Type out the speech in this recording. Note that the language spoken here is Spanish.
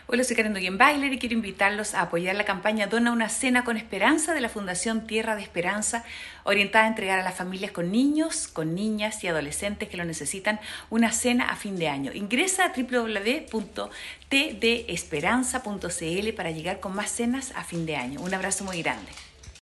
Hola, soy Karen Dogenbailer y quiero invitarlos a apoyar la campaña Dona una cena con esperanza de la Fundación Tierra de Esperanza, orientada a entregar a las familias con niños, con niñas y adolescentes que lo necesitan una cena a fin de año. Ingresa a www.tdesperanza.cl para llegar con más cenas a fin de año. Un abrazo muy grande.